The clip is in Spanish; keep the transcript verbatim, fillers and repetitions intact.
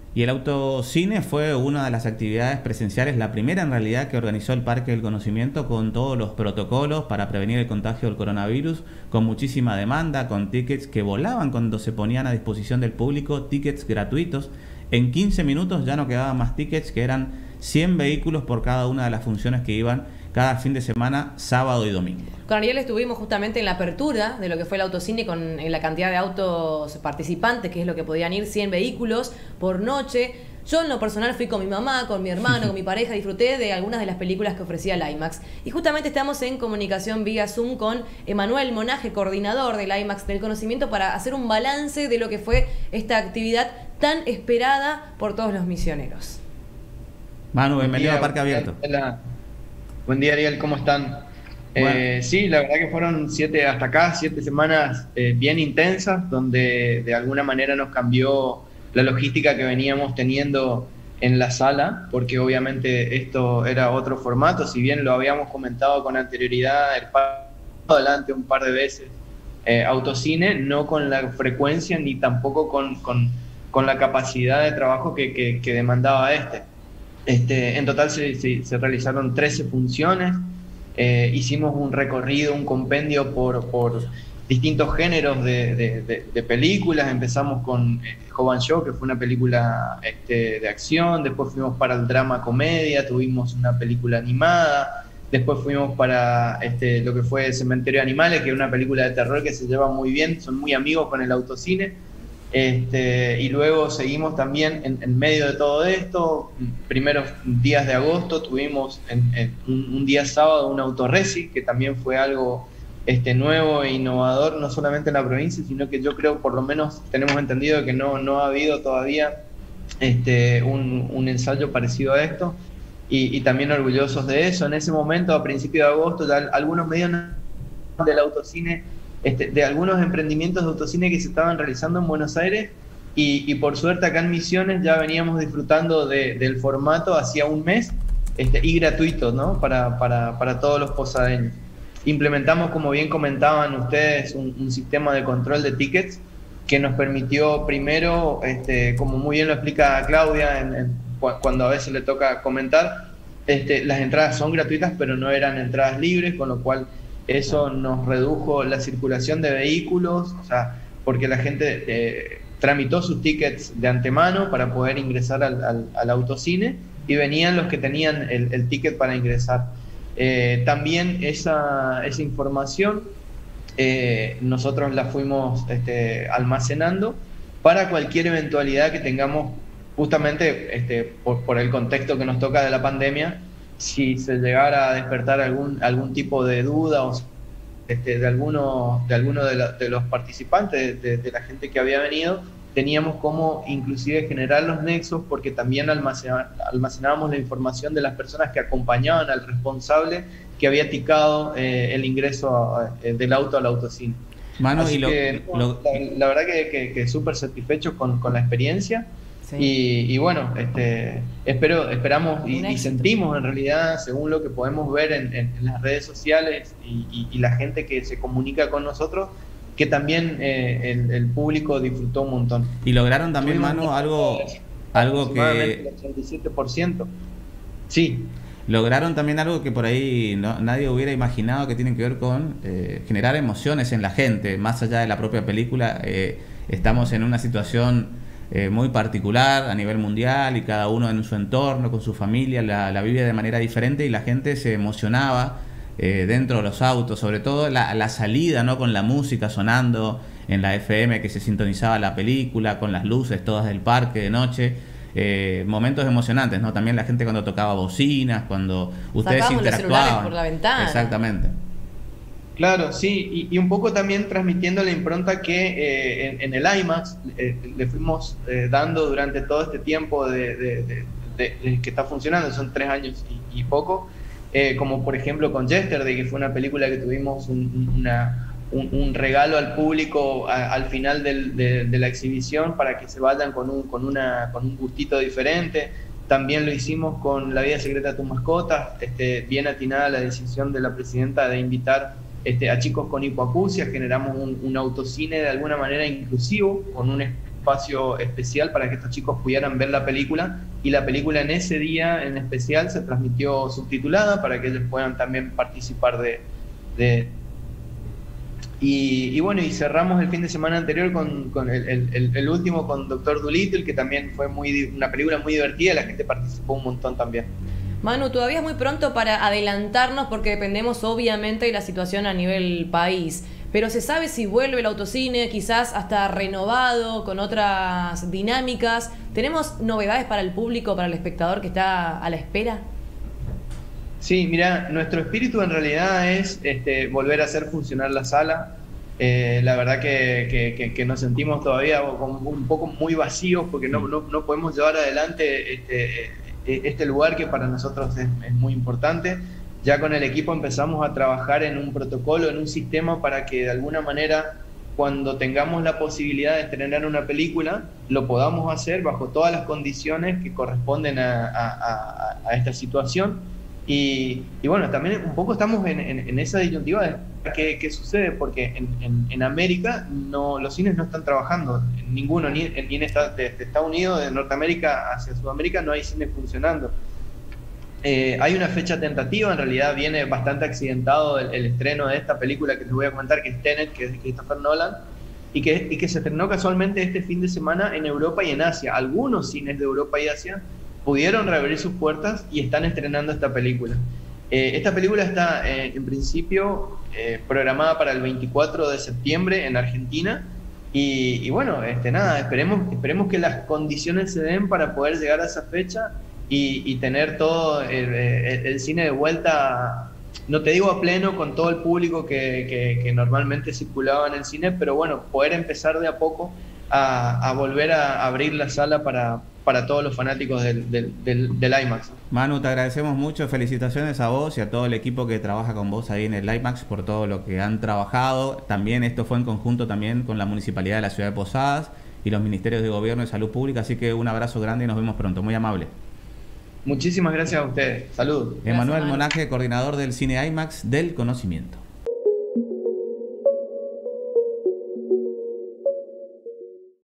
Y el autocine fue una de las actividades presenciales, la primera en realidad que organizó el Parque del Conocimiento con todos los protocolos para prevenir el contagio del coronavirus, con muchísima demanda, con tickets que volaban cuando se ponían a disposición del público, tickets gratuitos. En quince minutos ya no quedaban más tickets, que eran cien vehículos por cada una de las funciones que iban cada fin de semana, sábado y domingo. Con Ariel estuvimos justamente en la apertura de lo que fue el autocine con en la cantidad de autos participantes, que es lo que podían ir, cien vehículos por noche. Yo en lo personal fui con mi mamá, con mi hermano, con mi pareja, disfruté de algunas de las películas que ofrecía el IMAX. Y justamente estamos en comunicación vía Zoom con Emanuel Monaje, coordinador del IMAX del Conocimiento, para hacer un balance de lo que fue esta actividad tan esperada por todos los misioneros. Manu, bienvenido a Parque Abierto. Hola. Buen día, Ariel, ¿cómo están? Bueno. Eh, sí, la verdad que fueron siete, hasta acá, siete semanas eh, bien intensas, donde de alguna manera nos cambió la logística que veníamos teniendo en la sala, porque obviamente esto era otro formato, si bien lo habíamos comentado con anterioridad, el paso adelante un par de veces, eh, autocine, no con la frecuencia ni tampoco con, con, con la capacidad de trabajo que, que, que demandaba este. Este, en total se, se, se realizaron trece funciones, eh, hicimos un recorrido, un compendio por, por distintos géneros de, de, de, de películas. Empezamos con eh, Hobbs Shaw, que fue una película este, de acción, después fuimos para el drama comedia, tuvimos una película animada, después fuimos para este, lo que fue Cementerio de Animales, que es una película de terror que se lleva muy bien, son muy amigos con el autocine. Este, y luego seguimos también en, en medio de todo esto. Primeros días de agosto tuvimos en, en un, un día sábado un autorreci, que también fue algo este, nuevo e innovador, no solamente en la provincia, sino que yo creo, por lo menos tenemos entendido que no, no ha habido todavía este, un, un ensayo parecido a esto, y, y también orgullosos de eso. En ese momento, a principios de agosto, ya algunos medios del autocine, Este, de algunos emprendimientos de autocine que se estaban realizando en Buenos Aires, y, y por suerte acá en Misiones ya veníamos disfrutando de, del formato hacía un mes, este, y gratuito, ¿no? para, para, para todos los posadeños. Implementamos, como bien comentaban ustedes, un, un sistema de control de tickets que nos permitió primero, este, como muy bien lo explica Claudia en, en, cuando a veces le toca comentar, este, las entradas son gratuitas pero no eran entradas libres, con lo cual eso nos redujo la circulación de vehículos, o sea, porque la gente eh, tramitó sus tickets de antemano para poder ingresar al, al, al autocine, y venían los que tenían el, el ticket para ingresar. Eh, también esa, esa información eh, nosotros la fuimos este, almacenando para cualquier eventualidad que tengamos, justamente este, por, por el contexto que nos toca de la pandemia. Si se llegara a despertar algún algún tipo de duda o este, de alguno de alguno de, la, de los participantes, de, de la gente que había venido, teníamos como inclusive generar los nexos, porque también almacena, almacenábamos la información de las personas que acompañaban al responsable que había ticado eh, el ingreso a, eh, del auto al autocine. Manu, Así y lo, que lo... La, la verdad que, que, que súper satisfechos con, con la experiencia. Sí. Y, y bueno, este, espero, esperamos y, y sentimos en realidad, según lo que podemos ver en, en, en las redes sociales y, y, y la gente que se comunica con nosotros, que también eh, el, el público disfrutó un montón. Y lograron también, Manu, algo, algo que... El ochenta y siete por ciento. Sí. Lograron también algo que por ahí no, nadie hubiera imaginado, que tiene que ver con eh, generar emociones en la gente, más allá de la propia película. Eh, estamos en una situación Eh, muy particular a nivel mundial, y cada uno en su entorno, con su familia, la, la vive de manera diferente, y la gente se emocionaba eh, dentro de los autos, sobre todo la, la salida, ¿no? Con la música sonando en la F M que se sintonizaba la película, con las luces todas del parque de noche, eh, momentos emocionantes, ¿no? También la gente cuando tocaba bocinas, cuando ustedes Sacamos interactuaban. Los celulares por la ventana. Exactamente. Claro, sí, y, y un poco también transmitiendo la impronta que eh, en, en el IMAX eh, le fuimos eh, dando durante todo este tiempo de, de, de, de, de que está funcionando, son tres años y, y poco, eh, como por ejemplo con Yesterday, que fue una película que tuvimos un, una, un, un regalo al público a, al final del, de, de la exhibición, para que se vayan con un, con una, con un gustito diferente. También lo hicimos con La vida secreta de tu mascota, este, bien atinada la decisión de la presidenta de invitar Este, a chicos con hipoacusia. Generamos un, un autocine de alguna manera inclusivo, con un, espacio especial para que estos chicos pudieran ver la película, y la película en ese día en especial se transmitió subtitulada para que ellos puedan también participar de... de y, y bueno, y cerramos el fin de semana anterior con, con el, el, el último con Doctor Dolittle, que también fue muy, una película muy divertida, la gente participó un montón también. Manu, todavía es muy pronto para adelantarnos porque dependemos obviamente de la situación a nivel país, pero ¿se sabe si vuelve el autocine, quizás hasta renovado, con otras dinámicas? ¿Tenemos novedades para el público, para el espectador que está a la espera? Sí, mira, nuestro espíritu en realidad es este, volver a hacer funcionar la sala. Eh, la verdad que, que, que, que nos sentimos todavía como un poco muy vacíos porque no, no, no podemos llevar adelante este, este lugar que para nosotros es, es muy importante. Ya con el equipo empezamos a trabajar en un protocolo, en un sistema para que de alguna manera, cuando tengamos la posibilidad de estrenar una película, lo podamos hacer bajo todas las condiciones que corresponden a, a, a, a esta situación. Y, y bueno, también un poco estamos en, en, en esa disyuntiva de qué, qué sucede, porque en, en, en América no, los cines no están trabajando, en ninguno, ni, ni en esta, de, de Estados Unidos, de Norteamérica hacia Sudamérica no hay cines funcionando. Eh, hay una fecha tentativa, en realidad viene bastante accidentado el, el estreno de esta película que les voy a comentar, que es Tenet, que es de Christopher Nolan, y que, y que se estrenó casualmente este fin de semana en Europa y en Asia. Algunos cines de Europa y Asia pudieron reabrir sus puertas y están estrenando esta película. Eh, esta película está eh, en principio eh, programada para el veinticuatro de septiembre en Argentina y, y bueno, este, nada, esperemos, esperemos que las condiciones se den para poder llegar a esa fecha y, y tener todo el, el, el cine de vuelta, no te digo a pleno con todo el público que, que, que normalmente circulaba en el cine, pero bueno, poder empezar de a poco a, a volver a abrir la sala para, para todos los fanáticos del, del, del, del IMAX. Manu, te agradecemos mucho, felicitaciones a vos y a todo el equipo que trabaja con vos ahí en el IMAX por todo lo que han trabajado. También esto fue en conjunto también con la Municipalidad de la Ciudad de Posadas y los Ministerios de Gobierno y Salud Pública, así que un abrazo grande y nos vemos pronto, muy amable. Muchísimas gracias a ustedes, saludos. Emanuel Monaje, coordinador del Cine IMAX del Conocimiento.